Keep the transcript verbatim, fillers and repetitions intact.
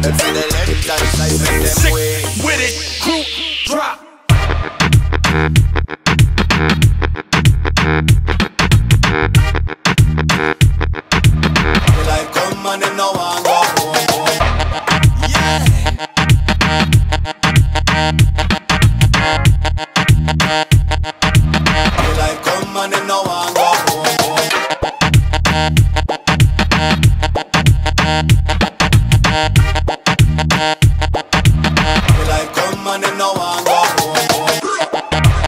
And for the left hand side, make them Sick way. with it, crew drop. They like come and them no want go home, home. Yeah. They like come and them no want go home, home.